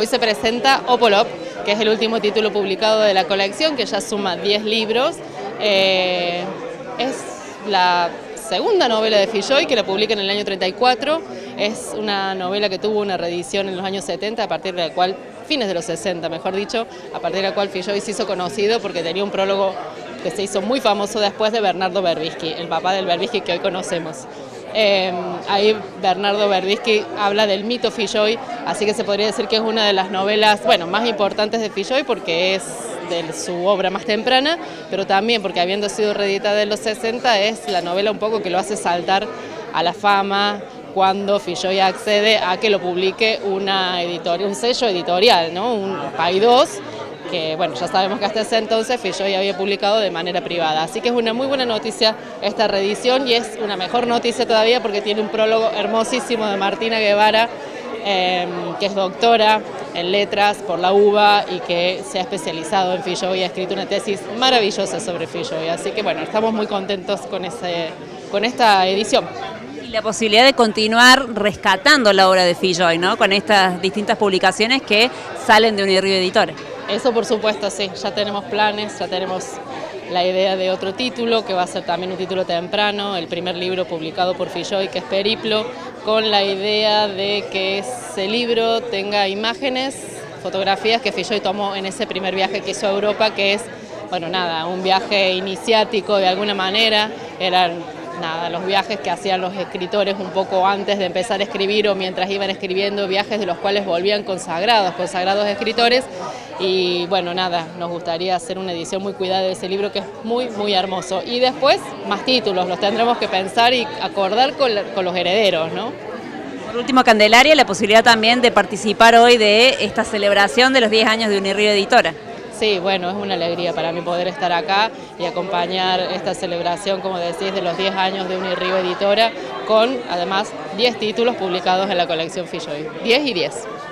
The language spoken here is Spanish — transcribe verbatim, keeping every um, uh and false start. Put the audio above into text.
Hoy se presenta Opolop, que es el último título publicado de la colección, que ya suma diez libros. Eh, es la segunda novela de Filloy, que la publica en el año treinta y cuatro. Es una novela que tuvo una reedición en los años setenta, a partir de la cual, fines de los sesenta mejor dicho, a partir de la cual Filloy se hizo conocido porque tenía un prólogo que se hizo muy famoso después de Bernardo Berbisky, el papá del Berbisky que hoy conocemos. Eh, ahí Bernardo Berbisky habla del mito Filloy, así que se podría decir que es una de las novelas, bueno, más importantes de Filloy porque es de su obra más temprana, pero también porque habiendo sido reeditada en los sesenta es la novela un poco que lo hace saltar a la fama cuando Filloy accede a que lo publique una editorial, un sello editorial, ¿no? Un Paidós, que bueno, ya sabemos que hasta ese entonces Filloy había publicado de manera privada. Así que es una muy buena noticia esta reedición y es una mejor noticia todavía porque tiene un prólogo hermosísimo de Martina Guevara, eh, que es doctora en letras por la UBA y que se ha especializado en Filloy y ha escrito una tesis maravillosa sobre Filloy. Así que bueno, estamos muy contentos con, ese, con esta edición. Y la posibilidad de continuar rescatando la obra de Filloy, ¿no? Con estas distintas publicaciones que salen de Unirrío Editores. Eso por supuesto, sí, ya tenemos planes, ya tenemos la idea de otro título, que va a ser también un título temprano, el primer libro publicado por Filloy, que es Periplo, con la idea de que ese libro tenga imágenes, fotografías que Filloy tomó en ese primer viaje que hizo a Europa, que es, bueno, nada, un viaje iniciático de alguna manera, eran nada, los viajes que hacían los escritores un poco antes de empezar a escribir o mientras iban escribiendo, viajes de los cuales volvían consagrados, consagrados escritores. Y bueno, nada, nos gustaría hacer una edición muy cuidada de ese libro que es muy, muy hermoso. Y después, más títulos, los tendremos que pensar y acordar con, la, con los herederos, ¿no? Por último, Candelaria, la posibilidad también de participar hoy de esta celebración de los diez años de Unirrío Editora. Sí, bueno, es una alegría para mí poder estar acá y acompañar esta celebración, como decís, de los diez años de Unirrío Editora, con además diez títulos publicados en la colección Filloy. diez y diez.